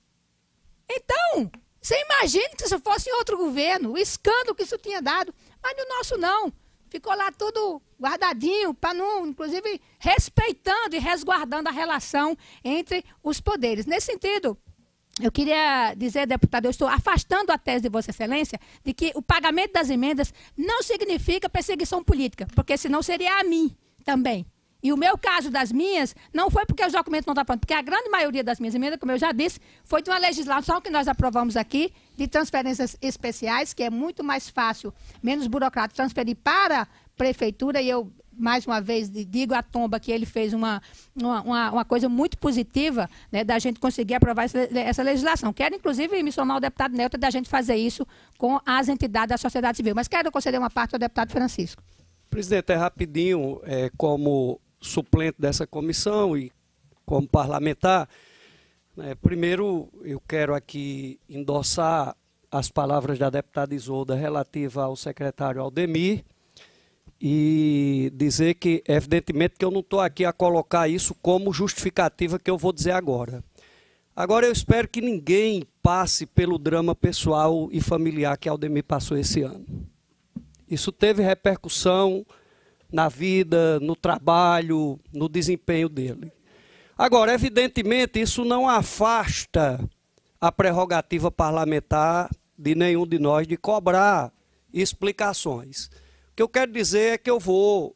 Então, você imagine que se fosse em outro governo, o escândalo que isso tinha dado. Mas no nosso não. Ficou lá tudo guardadinho, para não, inclusive, respeitando e resguardando a relação entre os poderes. Nesse sentido, eu queria dizer, deputado, eu estou afastando a tese de Vossa Excelência de que o pagamento das emendas não significa perseguição política, porque senão seria a mim também. E o meu caso das minhas não foi porque os documentos não estão prontos, porque a grande maioria das minhas emendas, como eu já disse, foi de uma legislação que nós aprovamos aqui, de transferências especiais, que é muito mais fácil, menos burocrático, transferir para a prefeitura. E eu, mais uma vez, digo à Tomba que ele fez uma coisa muito positiva, né, da gente conseguir aprovar essa legislação. Quero, inclusive, me somar ao deputado Neutra da gente fazer isso com as entidades da sociedade civil. Mas quero conceder uma parte ao deputado Francisco. Presidente, é rapidinho, como suplente dessa comissão e como parlamentar, primeiro eu quero aqui endossar as palavras da deputada Isolda relativa ao secretário Aldemir e dizer que, evidentemente, que eu não estou aqui a colocar isso como justificativa que eu vou dizer agora. Agora eu espero que ninguém passe pelo drama pessoal e familiar que Aldemir passou esse ano. Isso teve repercussão na vida, no trabalho, no desempenho dele. Agora, evidentemente, isso não afasta a prerrogativa parlamentar de nenhum de nós de cobrar explicações. O que eu quero dizer é que eu vou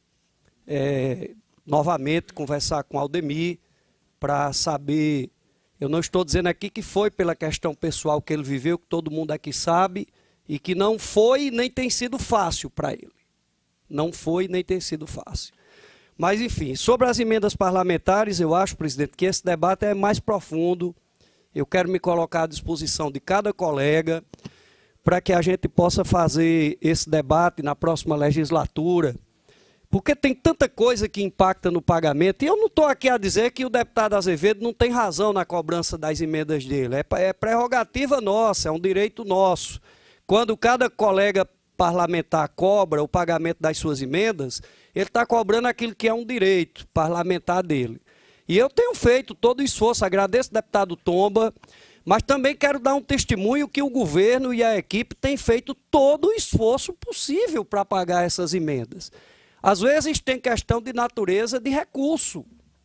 novamente conversar com Aldemir para saber, eu não estou dizendo aqui que foi pela questão pessoal que ele viveu, que todo mundo aqui sabe, e que não foi nem tem sido fácil para ele. Não foi nem tem sido fácil. Mas, enfim, sobre as emendas parlamentares, eu acho, presidente, que esse debate é mais profundo. Eu quero me colocar à disposição de cada colega para que a gente possa fazer esse debate na próxima legislatura, porque tem tanta coisa que impacta no pagamento. E eu não estou aqui a dizer que o deputado Azevedo não tem razão na cobrança das emendas dele. É prerrogativa nossa, é um direito nosso. Quando cada colega parlamentar cobra o pagamento das suas emendas, ele está cobrando aquilo que é um direito parlamentar dele. E eu tenho feito todo o esforço, agradeço ao deputado Tomba, mas também quero dar um testemunho que o governo e a equipe têm feito todo o esforço possível para pagar essas emendas. Às vezes tem questão de natureza de recurso.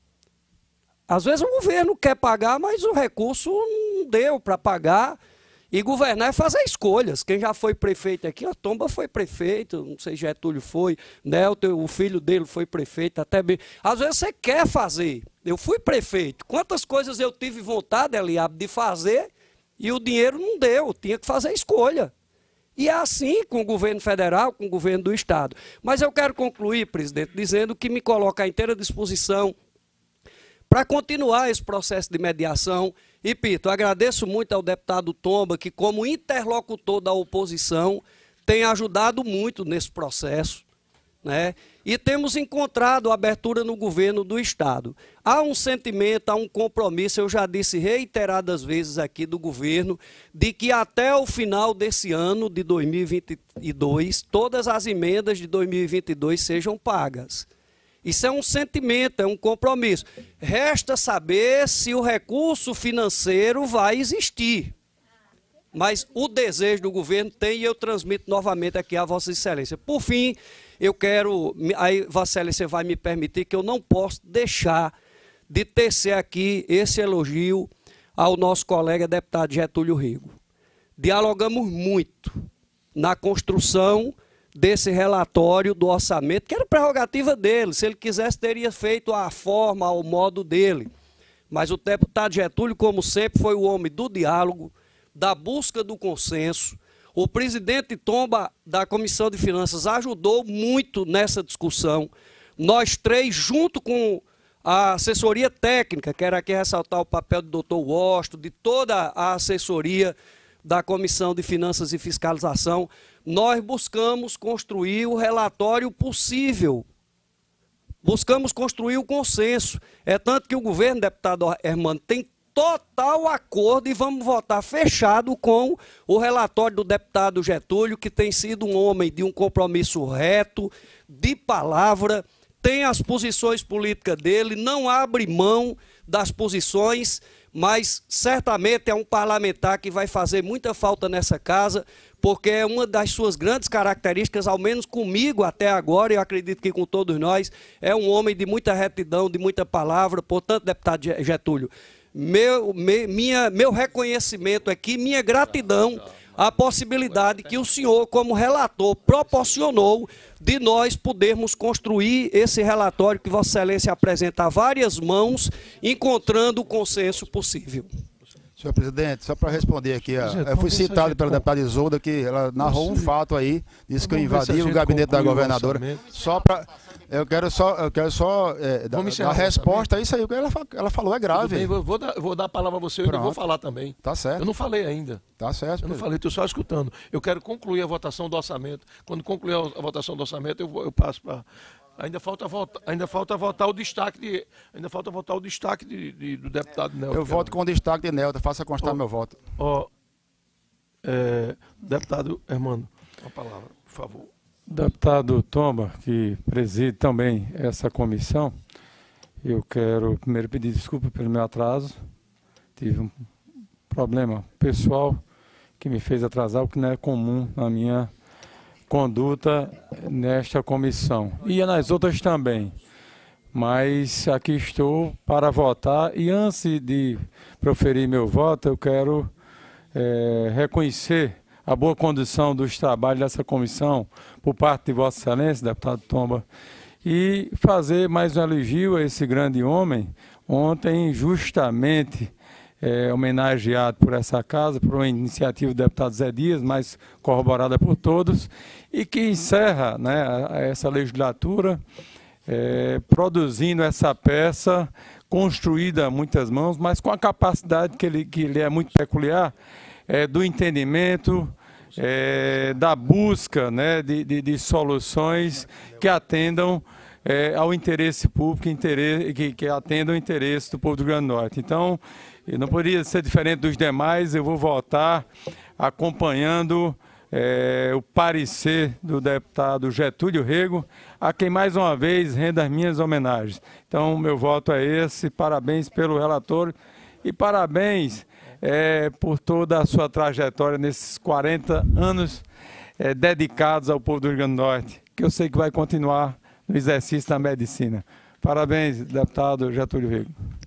Às vezes o governo quer pagar, mas o recurso não deu para pagar. E governar é fazer escolhas. Quem já foi prefeito aqui, a Tomba foi prefeito, não sei, Getúlio foi, né, o filho dele foi prefeito, até bem. Às vezes você quer fazer. Eu fui prefeito. Quantas coisas eu tive vontade, Eliabe, de fazer e o dinheiro não deu, tinha que fazer escolha. E é assim com o governo federal, com o governo do Estado. Mas eu quero concluir, presidente, dizendo que me coloca à inteira disposição para continuar esse processo de mediação. E, Pito, agradeço muito ao deputado Tomba, que como interlocutor da oposição tem ajudado muito nesse processo, né? e temos encontrado abertura no governo do Estado. Há um sentimento, há um compromisso, eu já disse reiteradas vezes aqui do governo, de que até o final desse ano de 2022, todas as emendas de 2022 sejam pagas. Isso é um sentimento, é um compromisso. Resta saber se o recurso financeiro vai existir. Mas o desejo do governo tem, e eu transmito novamente aqui a Vossa Excelência. Por fim, eu quero, aí Vossa Excelência vai me permitir que eu não posso deixar de tecer aqui esse elogio ao nosso colega deputado Getúlio Rego. Dialogamos muito na construção desse relatório do orçamento, que era prerrogativa dele. Se ele quisesse, teria feito a forma, ao modo dele. Mas o deputado Getúlio, como sempre, foi o homem do diálogo, da busca do consenso. O presidente Tomba, da Comissão de Finanças, ajudou muito nessa discussão. Nós três, junto com a assessoria técnica, quero aqui ressaltar o papel do doutor Washington, de toda a assessoria da Comissão de Finanças e Fiscalização, nós buscamos construir o relatório possível. Buscamos construir o consenso. É tanto que o governo, deputado Hermano, tem total acordo e vamos votar fechado com o relatório do deputado Getúlio, que tem sido um homem de um compromisso reto, de palavra, tem as posições políticas dele, não abre mão das posições, mas certamente é um parlamentar que vai fazer muita falta nessa casa, porque é uma das suas grandes características, ao menos comigo até agora, e eu acredito que com todos nós, é um homem de muita retidão, de muita palavra. Portanto, deputado Getúlio, meu reconhecimento aqui, minha gratidão à possibilidade que o senhor, como relator, proporcionou de nós podermos construir esse relatório que Vossa Excelência apresenta a várias mãos, encontrando o consenso possível. Senhor presidente, só para responder aqui, eu fui citado pela deputada Isolda, que ela narrou um fato aí, disse que eu invadi o gabinete da governadora. Só para... Eu quero só dar a resposta a isso aí, o que ela falou é grave. Bem, vou dar a palavra a você, eu vou falar também. Tá certo. Eu não falei ainda. Tá certo. Eu não falei, estou só escutando. Eu quero concluir a votação do orçamento. Quando concluir a votação do orçamento, eu passo para... Ainda falta votar o destaque do deputado Nelton. Eu voto com o destaque de Nelton, faça constar meu voto. Deputado Hermano, uma palavra, por favor. Deputado Tomba, que preside também essa comissão, eu quero primeiro pedir desculpa pelo meu atraso. Tive um problema pessoal que me fez atrasar, o que não é comum na minha conduta nesta comissão. E nas outras também. Mas aqui estou para votar e antes de proferir meu voto, eu quero reconhecer a boa condução dos trabalhos dessa comissão por parte de Vossa Excelência, deputado Tomba, e fazer mais um elogio a esse grande homem, ontem justamente homenageado por essa casa, por uma iniciativa do deputado Zé Dias, mas corroborada por todos, e que encerra, né, essa legislatura produzindo essa peça construída a muitas mãos, mas com a capacidade que ele é muito peculiar, do entendimento, da busca, né, de soluções que atendam ao interesse público, que atendam o interesse do povo do Rio Grande do Norte. Então, não poderia ser diferente dos demais, eu vou votar acompanhando o parecer do deputado Getúlio Rego, a quem mais uma vez rendo as minhas homenagens. Então, meu voto é esse, parabéns pelo relator e parabéns por toda a sua trajetória nesses 40 anos dedicados ao povo do Rio Grande do Norte, que eu sei que vai continuar no exercício da medicina. Parabéns, deputado Getúlio Rego.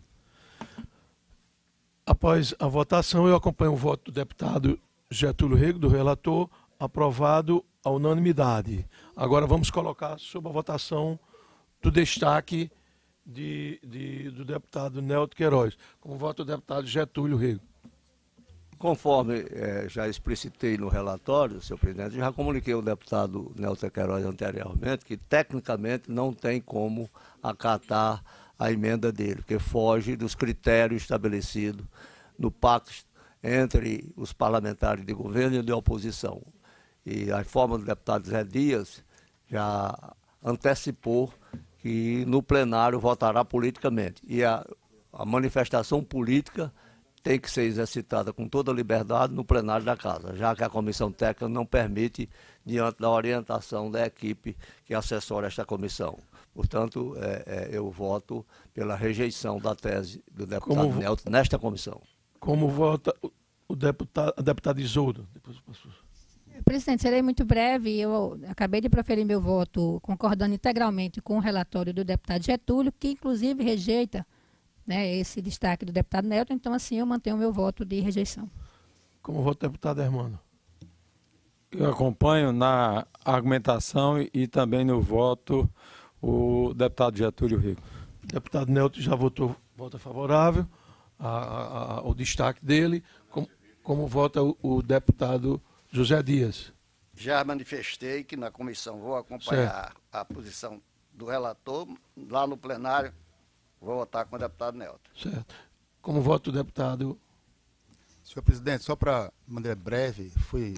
Após a votação, eu acompanho o voto do deputado Getúlio Rego, do relator, aprovado à unanimidade. Agora vamos colocar sob a votação do destaque do deputado Nelton Queiroz, como voto do deputado Getúlio Rego. Conforme já explicitei no relatório, senhor presidente, já comuniquei ao deputado Nelton Queiroz anteriormente que tecnicamente não tem como acatar a emenda dele, porque foge dos critérios estabelecidos no pacto entre os parlamentares de governo e de oposição. E a forma do deputado Zé Dias já antecipou que no plenário votará politicamente. E a manifestação política tem que ser exercitada com toda a liberdade no plenário da Casa, já que a comissão técnica não permite, diante da orientação da equipe que assessora esta comissão. Portanto, eu voto pela rejeição da tese do deputado Nelton nesta comissão. Como vota a deputada Isolda? Presidente, serei muito breve. Eu acabei de proferir meu voto concordando integralmente com o relatório do deputado Getúlio, que inclusive rejeita, né, esse destaque do deputado Nelton. Então, assim, eu mantenho o meu voto de rejeição. Como vota o deputado Hermano? Eu acompanho na argumentação e também no voto o deputado Getúlio Rego. O deputado Nelton já votou, vota favorável ao destaque dele. Como vota o deputado José Dias? Já manifestei que na comissão vou acompanhar a posição do relator. Lá no plenário, vou votar com o deputado Nelton. Certo. Como vota o deputado? Senhor presidente, só para maneira breve,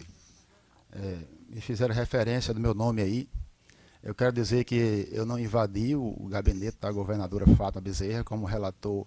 me fizeram referência do meu nome aí. Eu quero dizer que eu não invadi o gabinete da governadora Fátima Bezerra, como relator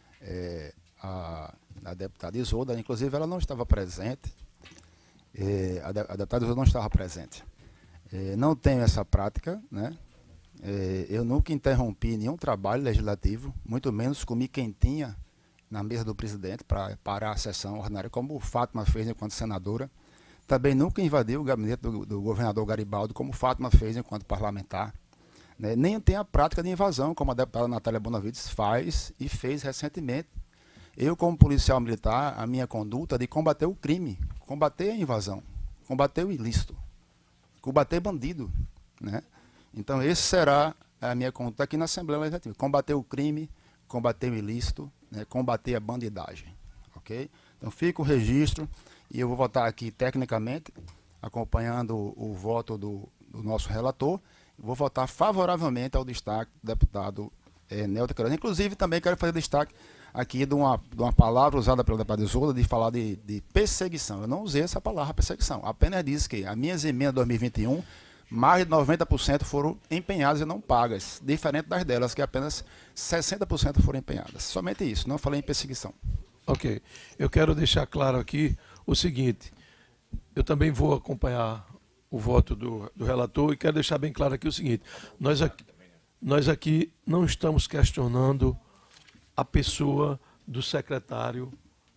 a deputada Isolda. Inclusive, ela não estava presente. A deputada Isolda não estava presente. Não tenho essa prática, né? Eu nunca interrompi nenhum trabalho legislativo, muito menos comi quentinha na mesa do presidente para parar a sessão ordinária, como Fátima fez enquanto senadora. Também nunca invadiu o gabinete do governador Garibaldi, como Fátima fez enquanto parlamentar. Né? Nem tem a prática de invasão, como a deputada Natália Bonavides faz e fez recentemente. Eu, como policial militar, a minha conduta é de combater o crime, combater a invasão, combater o ilícito, combater bandido. Né? Então, esse será a minha conduta aqui na Assembleia Legislativa. Combater o crime, combater o ilícito, né? Combater a bandidagem. Okay? Então, fica o registro. E eu vou votar aqui tecnicamente, acompanhando o voto do nosso relator. Vou votar favoravelmente ao destaque do deputado Nelton Queiroz. Inclusive, também quero fazer destaque aqui de uma palavra usada pela deputada Isolda, de falar de perseguição. Eu não usei essa palavra, perseguição. Apenas disse que as minhas emendas de 2021, mais de 90% foram empenhadas e não pagas, diferente das delas, que apenas 60% foram empenhadas. Somente isso, não falei em perseguição. Ok. Eu quero deixar claro aqui o seguinte: eu também vou acompanhar o voto do relator e quero deixar bem claro aqui o seguinte: nós aqui não estamos questionando a pessoa do secretário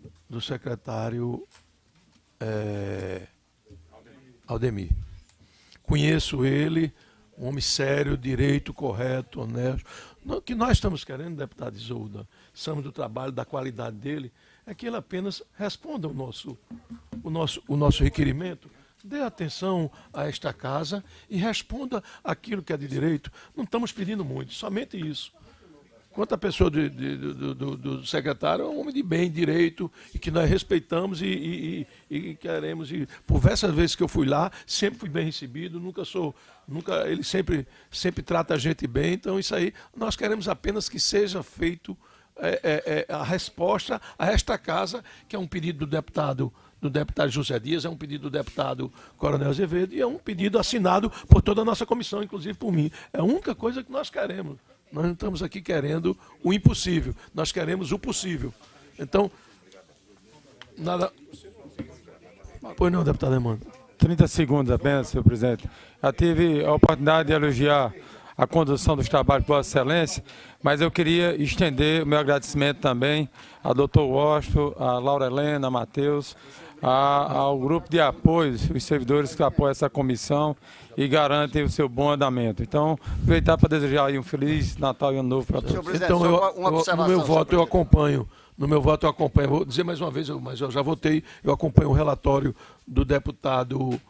Aldemir. Conheço ele, um homem sério, direito, correto, honesto. O que nós estamos querendo, deputado Isolda, somos do trabalho, da qualidade dele, é que ele apenas responda o nosso requerimento, dê atenção a esta casa e responda aquilo que é de direito. Não estamos pedindo muito, somente isso. Quanto a pessoa do secretário, é um homem de bem, direito, e que nós respeitamos e queremos. E por diversas vezes que eu fui lá, sempre fui bem recebido, ele sempre trata a gente bem. Então, isso aí, nós queremos apenas que seja feito a resposta a esta casa, que é um pedido do deputado José Dias, é um pedido do deputado Coronel Azevedo e é um pedido assinado por toda a nossa comissão, inclusive por mim. É a única coisa que nós queremos. Nós não estamos aqui querendo o impossível, nós queremos o possível. Então, nada... Pois não, deputado Hermano. 30 segundos apenas, senhor presidente. Já tive a oportunidade de elogiar a condução dos trabalhos por Vossa Excelência, mas eu queria estender o meu agradecimento também ao doutor Washington, a Laura Helena, a Matheus, ao grupo de apoio, os servidores que apoiam essa comissão e garantem o seu bom andamento. Então, aproveitar para desejar aí um Feliz Natal e Ano Novo para todos. Então, no meu voto eu acompanho. Vou dizer mais uma vez, mas eu já votei, eu acompanho o relatório do deputado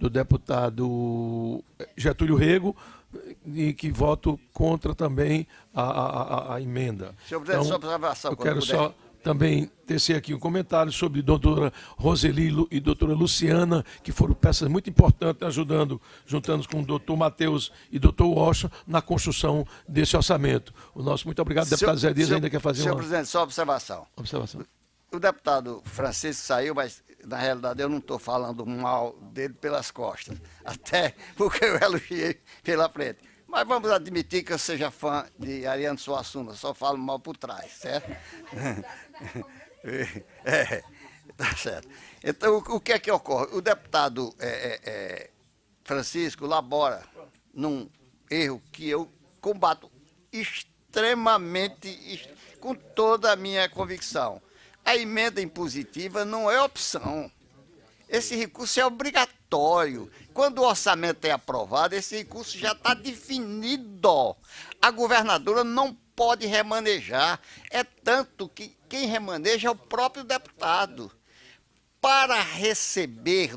Getúlio Rego, e que voto contra também a emenda. Senhor presidente, sua observação. Eu quero só também tecer aqui um comentário sobre a doutora Roseli e doutora Luciana, que foram peças muito importantes, juntando com o doutor Matheus e doutor Washington na construção desse orçamento. O nosso muito obrigado, deputado Zé Dias, ainda quer fazer Senhor presidente, só observação. O deputado Francisco saiu, mas na realidade eu não estou falando mal dele pelas costas, até porque eu elogiei pela frente. Mas vamos admitir que eu seja fã de Ariano Suassuna, só falo mal por trás, certo? Tá certo. Então, o que é que ocorre? O deputado Francisco labora num erro que eu combato extremamente, com toda a minha convicção. A emenda impositiva não é opção. Esse recurso é obrigatório. Quando o orçamento é aprovado, esse recurso já está definido. A governadora não pode remanejar. É tanto que quem remaneja é o próprio deputado. Para receber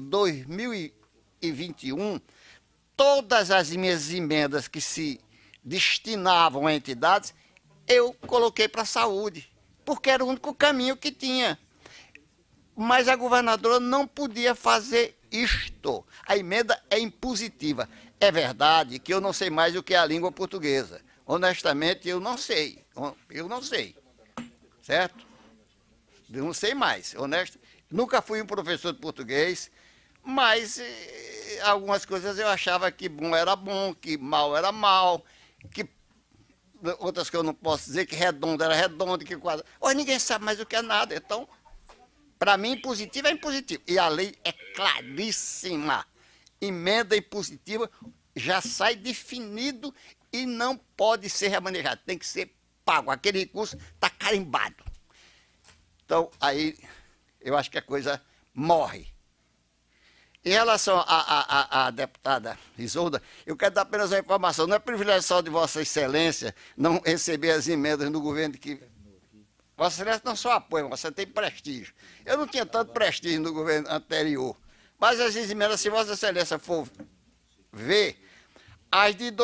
2021, todas as minhas emendas que se destinavam a entidades, eu coloquei para a saúde, porque era o único caminho que tinha. Mas a governadora não podia fazer isto. A emenda é impositiva. É verdade que eu não sei mais o que é a língua portuguesa. Honestamente, eu não sei. Eu não sei. Certo? Eu não sei mais. Honesto. Nunca fui um professor de português, mas algumas coisas eu achava que bom era bom, que mal era mal, que outras que eu não posso dizer, que redondo era redondo, que quadrado. Hoje ninguém sabe mais o que é nada. Então, para mim, impositivo é impositivo. E a lei é claríssima. Emenda impositiva já sai definido e não pode ser remanejado. Tem que ser pago. Aquele recurso está carimbado. Então, aí, eu acho que a coisa morre. Em relação à deputada Isolda, eu quero dar apenas uma informação. Não é privilégio só de Vossa Excelência não receber as emendas do governo que... Vossa Excelência não só apoia, você tem prestígio. Eu não tinha tanto prestígio no governo anterior. Mas as emendas, se Vossa Excelência for ver, as de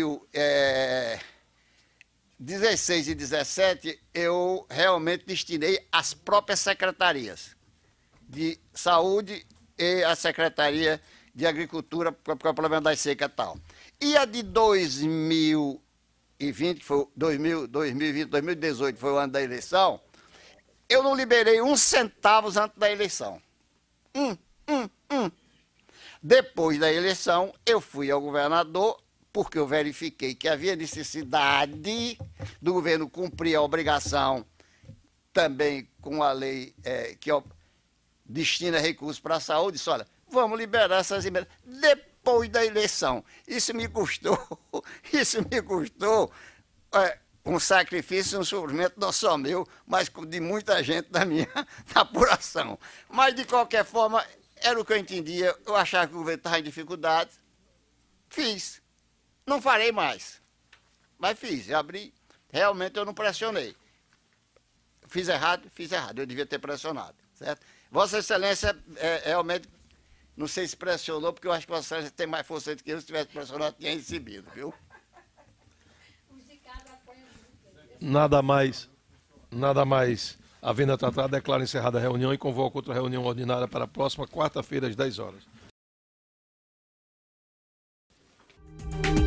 2016 e 2017, eu realmente destinei às próprias secretarias de saúde e a Secretaria de Agricultura, porque o problema das secas e tal. E a de 2020, que foi 2018, foi o ano da eleição, eu não liberei um centavo antes da eleição. Depois da eleição, eu fui ao governador, porque eu verifiquei que havia necessidade do governo cumprir a obrigação também com a lei que destina recursos para a saúde. Disse, olha, vamos liberar essas emendas depois da eleição. Isso me custou um sacrifício, um sofrimento não só meu, mas de muita gente da minha apuração. Mas, de qualquer forma, era o que eu entendia. Eu achava que o governo estava em dificuldade. Fiz. Não farei mais. Mas fiz. Eu abri. Realmente eu não pressionei. Fiz errado. Eu devia ter pressionado. Certo? Vossa Excelência realmente, não sei se pressionou, porque eu acho que Vossa Excelência tem mais força do que eu. Se tivesse pressionado, tinha recebido, viu? Nada mais. Havendo a tratar, declaro encerrada a reunião e convoco outra reunião ordinária para a próxima quarta-feira, às 10 horas.